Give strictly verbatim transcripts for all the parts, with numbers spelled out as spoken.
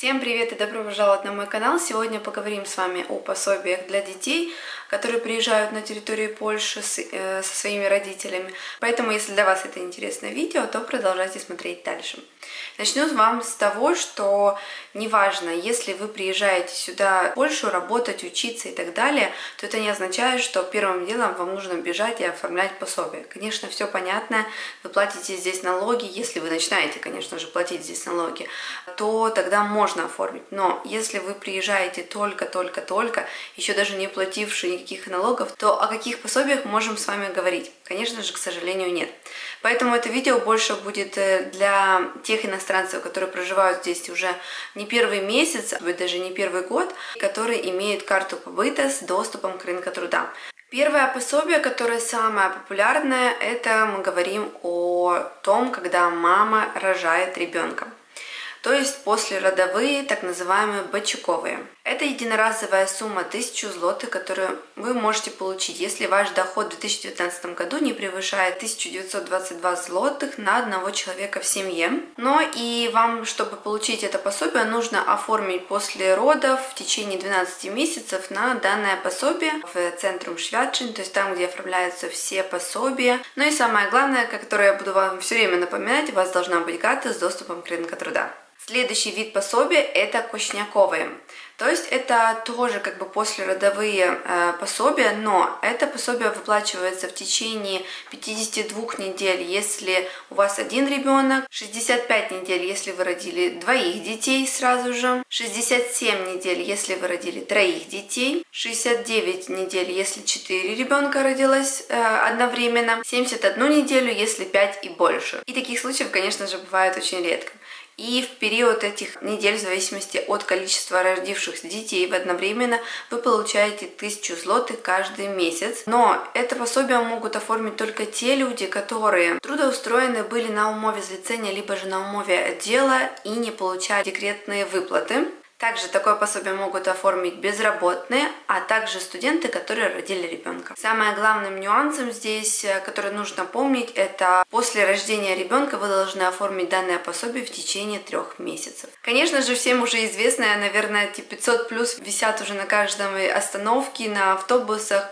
Всем привет и добро пожаловать на мой канал. Сегодня поговорим с вами о пособиях для детей, которые приезжают на территорию Польши с, э, со своими родителями. Поэтому, если для вас это интересное видео, то продолжайте смотреть дальше. Начну с вам с того, что неважно, если вы приезжаете сюда в Польшу работать, учиться и так далее, то это не означает, что первым делом вам нужно бежать и оформлять пособие. Конечно, все понятно, вы платите здесь налоги, если вы начинаете, конечно же, платить здесь налоги, то тогда можно оформить. Но если вы приезжаете только-только-только, еще даже не платившие никаких налогов, то о каких пособиях можем с вами говорить? Конечно же, к сожалению, нет. Поэтому это видео больше будет для тех иностранцев, которые проживают здесь уже не первый месяц, а даже не первый год, которые имеют карту побыта с доступом к рынку труда. Первое пособие, которое самое популярное, это мы говорим о том, когда мама рожает ребенка. То есть послеродовые, так называемые бачуковые. Это единоразовая сумма тысяча злотых, которую вы можете получить, если ваш доход в две тысячи девятнадцатом году не превышает тысячу девятьсот двадцать два злотых на одного человека в семье. Но и вам, чтобы получить это пособие, нужно оформить после родов в течение двенадцати месяцев на данное пособие в Центрум Świadczeń, то есть там, где оформляются все пособия. Ну и самое главное, которое я буду вам все время напоминать, у вас должна быть карта с доступом к рынку труда. Следующий вид пособия – это кошняковые. То есть это тоже как бы послеродовые э, пособия, но это пособие выплачивается в течение пятидесяти двух недель, если у вас один ребенок, шестьдесят пять недель, если вы родили двоих детей сразу же, шестьдесят семь недель, если вы родили троих детей, шестьдесят девять недель, если четыре ребенка родилось э, одновременно, семьдесят одну неделю, если пять и больше. И таких случаев, конечно же, бывает очень редко. И в период этих недель, в зависимости от количества родившихся детей одновременно, вы получаете тысячу злотых каждый месяц. Но это пособие могут оформить только те люди, которые трудоустроены были на умове злицения, либо же на умове отдела и не получают декретные выплаты. Также такое пособие могут оформить безработные, а также студенты, которые родили ребенка. Самым главным нюансом здесь, который нужно помнить, это после рождения ребенка вы должны оформить данное пособие в течение трех месяцев. Конечно же, всем уже известно, наверное, эти пятьсот плюс висят уже на каждой остановке, на автобусах,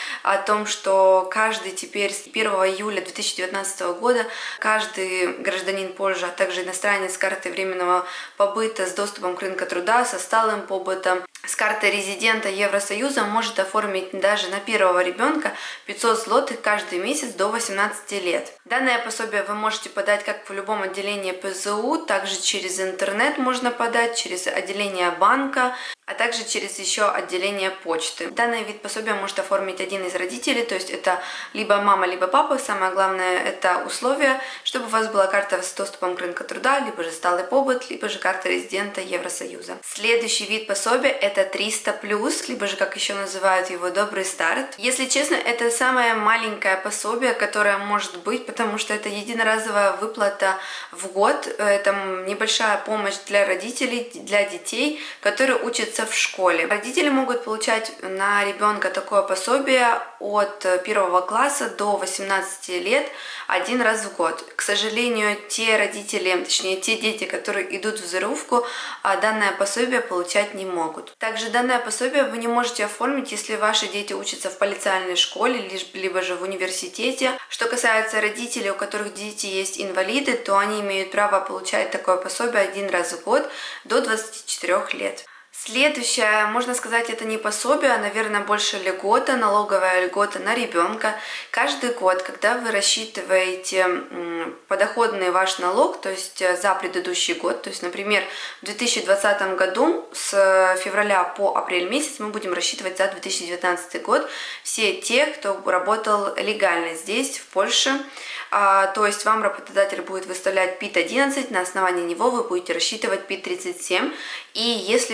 о том, что каждый теперь с первого июля две тысячи девятнадцатого года, каждый гражданин Польши, а также иностранец с картой временного побыта с доступом к рынку труда, со сталым побытом, с картой резидента Евросоюза может оформить даже на первого ребенка пятьсот злотых каждый месяц до восемнадцати лет. Данное пособие вы можете подать как в любом отделении пэ зэ у, также через интернет можно подать, через отделение банка, а также через еще отделение почты. Данный вид пособия может оформить один из родителей, то есть это либо мама, либо папа. Самое главное это условие, чтобы у вас была карта с доступом к рынку труда, либо же сталый побыт, либо же карта резидента Евросоюза. Следующий вид пособия это триста плюс, либо же как еще называют его добрый старт. Если честно, это самое маленькое пособие, которое может быть, потому что это единоразовая выплата в год, это небольшая помощь для родителей, для детей, которые учатся в школе. Родители могут получать на ребенка такое пособие от первого класса до восемнадцати лет один раз в год. К сожалению, те родители, точнее те дети, которые идут в зырувку, данное пособие получать не могут. Также данное пособие вы не можете оформить, если ваши дети учатся в полициальной школе, либо же в университете. Что касается родителей, у которых дети есть инвалиды, то они имеют право получать такое пособие один раз в год до двадцати четырёх лет. Следующее, можно сказать, это не пособие, а, наверное, больше льгота, налоговая льгота на ребенка. Каждый год, когда вы рассчитываете подоходный ваш налог, то есть за предыдущий год, то есть, например, в две тысячи двадцатом году с февраля по апрель месяц мы будем рассчитывать за две тысячи девятнадцатый год все те, кто работал легально здесь, в Польше. А, то есть вам работодатель будет выставлять пит одиннадцать, на основании него вы будете рассчитывать пит тридцать семь. И если ваш ребенок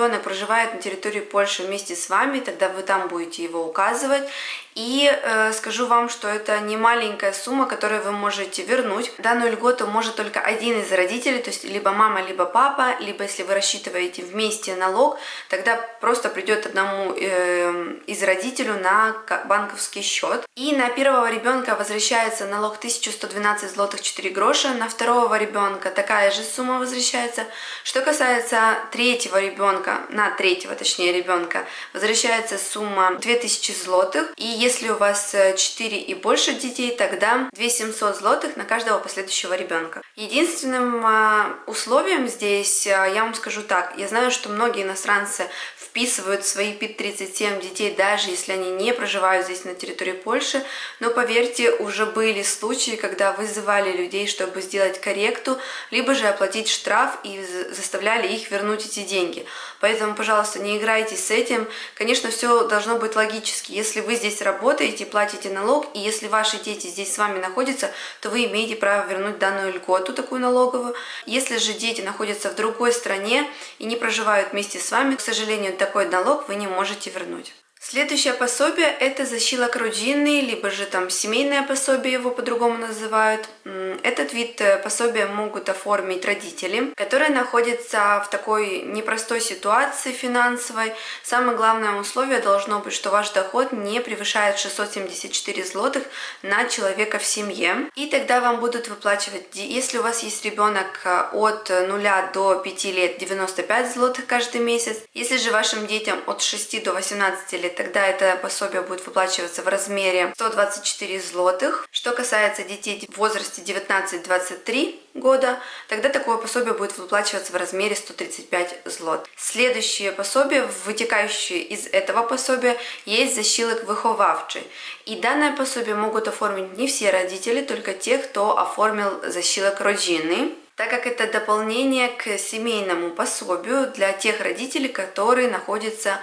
ребенок проживает на территории Польши вместе с вами, тогда вы там будете его указывать. И э, скажу вам, что это не маленькая сумма, которую вы можете вернуть. Данную льготу может только один из родителей, то есть либо мама, либо папа, либо если вы рассчитываете вместе налог, тогда просто придет одному э, из родителей на банковский счет. И на первого ребенка возвращается налог тысяча сто двенадцать злотых четыре гроша, на второго ребенка такая же сумма возвращается. Что касается третьего ребенка, на третьего точнее ребенка, возвращается сумма две тысячи злотых. И если у вас четыре и больше детей, тогда две тысячи семьсот злотых на каждого последующего ребенка. Единственным условием здесь, я вам скажу так, я знаю, что многие иностранцы вписывают свои пи тридцать семь детей, даже если они не проживают здесь на территории Польши, но поверьте, уже были случаи, когда вызывали людей, чтобы сделать корректу, либо же оплатить штраф и заставляли их вернуть эти деньги. Поэтому, пожалуйста, не играйте с этим. Конечно, все должно быть логически. Если вы здесь работаете, платите налог, и если ваши дети здесь с вами находятся, то вы имеете право вернуть данную льготу, такую налоговую. Если же дети находятся в другой стране и не проживают вместе с вами, к сожалению, такой налог вы не можете вернуть. Следующее пособие – это защилок родины, либо же там семейное пособие, его по-другому называют. Этот вид пособия могут оформить родители, которые находятся в такой непростой ситуации финансовой. Самое главное условие должно быть, что ваш доход не превышает шестьсот семьдесят четыре злотых на человека в семье. И тогда вам будут выплачивать, если у вас есть ребенок от нуля до пяти лет, девяносто пять злотых каждый месяц. Если же вашим детям от шести до восемнадцати лет, тогда это пособие будет выплачиваться в размере сто двадцать четыре злотых. Что касается детей в возрасте девятнадцать двадцать три года, тогда такое пособие будет выплачиваться в размере сто тридцать пять злот. Следующее пособие, вытекающее из этого пособия, есть защилок выховавчий. И данное пособие могут оформить не все родители, только те, кто оформил защилок родины, так как это дополнение к семейному пособию для тех родителей, которые находятся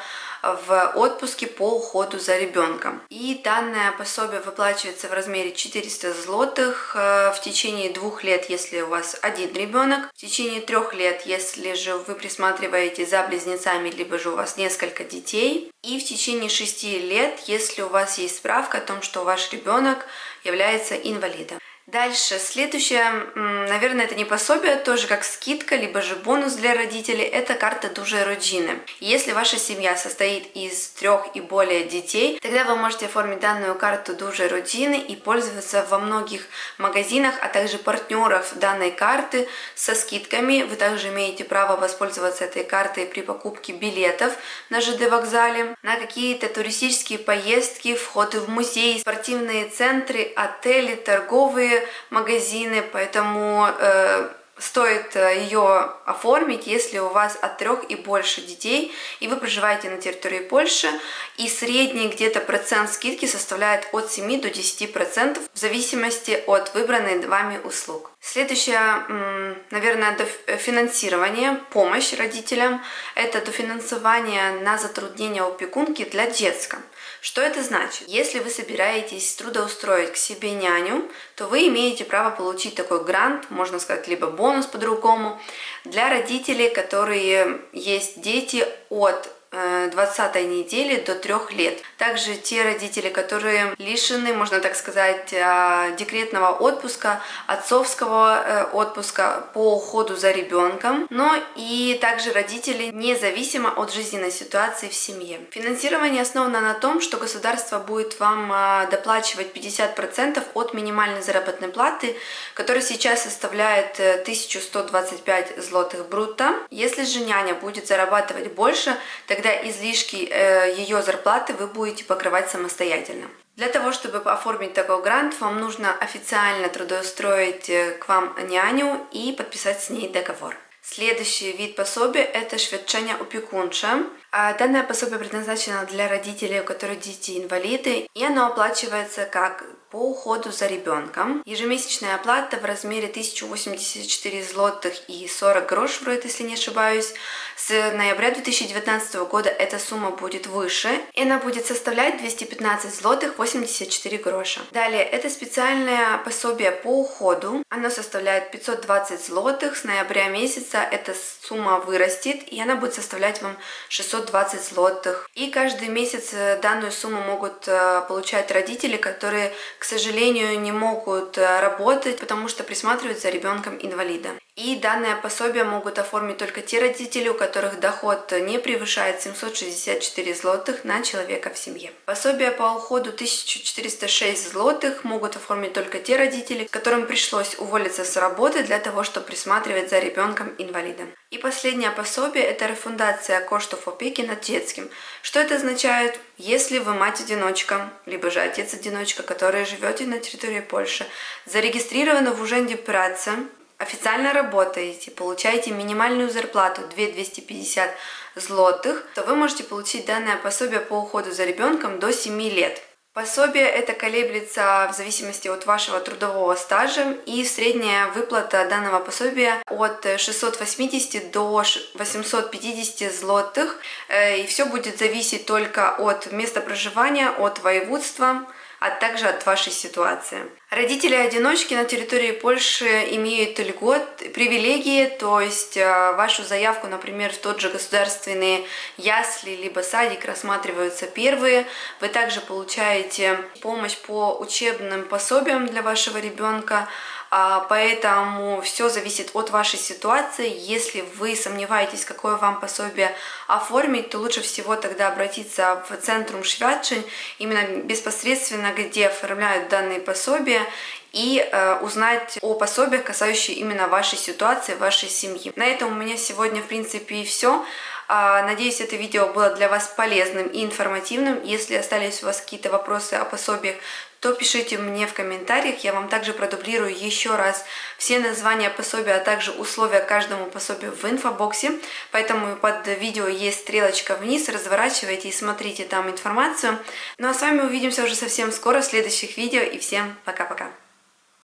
в отпуске по уходу за ребенком. И данное пособие выплачивается в размере четыреста злотых в течение двух лет, если у вас один ребенок, в течение трех лет, если же вы присматриваете за близнецами, либо же у вас несколько детей, и в течение шести лет, если у вас есть справка о том, что ваш ребенок является инвалидом. Дальше, следующее, наверное, это не пособие, тоже как скидка, либо же бонус для родителей, это карта Dużej Rodziny. Если ваша семья состоит из трех и более детей, тогда вы можете оформить данную карту Dużej Rodziny и пользоваться во многих магазинах, а также партнеров данной карты со скидками. Вы также имеете право воспользоваться этой картой при покупке билетов на ЖД вокзале, на какие-то туристические поездки, входы в музеи, спортивные центры, отели, торговые магазины, поэтому э, стоит ее оформить, если у вас от трех и больше детей, и вы проживаете на территории Польши, и средний где-то процент скидки составляет от семи до десяти процентов в зависимости от выбранной вами услуг. Следующее, наверное, дофинансирование, помощь родителям, это дофинансирование на затруднение опекунки для детска. Что это значит? Если вы собираетесь трудоустроить к себе няню, то вы имеете право получить такой грант, можно сказать, либо бонус по-другому, для родителей, которые есть дети от двадцатой недели до трех лет. Также те родители, которые лишены, можно так сказать, декретного отпуска, отцовского отпуска по уходу за ребенком, но и также родители независимо от жизненной ситуации в семье. Финансирование основано на том, что государство будет вам доплачивать пятьдесят процентов от минимальной заработной платы, которая сейчас составляет тысячу сто двадцать пять злотых брутто. Если же няня будет зарабатывать больше, тогда Тогда излишки э, ее зарплаты вы будете покрывать самостоятельно. Для того, чтобы оформить такой грант, вам нужно официально трудоустроить к вам няню и подписать с ней договор. Следующий вид пособия – это świadczenia opiekuńcze. Данное пособие предназначено для родителей, у которых дети инвалиды, и оно оплачивается как по уходу за ребенком. Ежемесячная оплата в размере тысяча восемьдесят четыре злотых и сорок грош, вроде, если не ошибаюсь. С ноября две тысячи девятнадцатого года эта сумма будет выше, и она будет составлять двести пятнадцать злотых восемьдесят четыре гроша. Далее, это специальное пособие по уходу. Оно составляет пятьсот двадцать злотых с ноября месяца месяца эта сумма вырастет, и она будет составлять вам шестьсот двадцать злотых. И каждый месяц данную сумму могут получать родители, которые, к сожалению, не могут работать, потому что присматривают за ребенком-инвалидом. И данное пособие могут оформить только те родители, у которых доход не превышает семьсот шестьдесят четыре злотых на человека в семье. Пособие по уходу тысяча четыреста шесть злотых могут оформить только те родители, которым пришлось уволиться с работы для того, чтобы присматривать за ребенком-инвалидом. И последнее пособие – это рефундация коштов опеки над детским. Что это означает? Если вы мать-одиночка, либо же отец-одиночка, которые живете на территории Польши, зарегистрированы в Urzędzie Pracy, официально работаете, получаете минимальную зарплату две тысячи двести пятьдесят злотых, то вы можете получить данное пособие по уходу за ребенком до семи лет. Пособие это колеблется в зависимости от вашего трудового стажа, и средняя выплата данного пособия от шестисот восьмидесяти до восьмисот пятидесяти злотых, и все будет зависеть только от места проживания, от воеводства, а также от вашей ситуации. Родители-одиночки на территории Польши имеют льгот, привилегии, то есть вашу заявку, например, в тот же государственный ясли либо садик рассматриваются первые. Вы также получаете помощь по учебным пособиям для вашего ребенка. Поэтому все зависит от вашей ситуации. Если вы сомневаетесь, какое вам пособие оформить, то лучше всего тогда обратиться в Центрум Świadczeń, именно непосредственно, где оформляют данные пособия, и э, узнать о пособиях, касающихся именно вашей ситуации, вашей семьи. На этом у меня сегодня, в принципе, и все. Надеюсь, это видео было для вас полезным и информативным. Если остались у вас какие-то вопросы о пособиях, то пишите мне в комментариях. Я вам также продублирую еще раз все названия пособия, а также условия каждому пособию в инфобоксе. Поэтому под видео есть стрелочка вниз. Разворачивайте и смотрите там информацию. Ну а с вами увидимся уже совсем скоро в следующих видео. И всем пока-пока!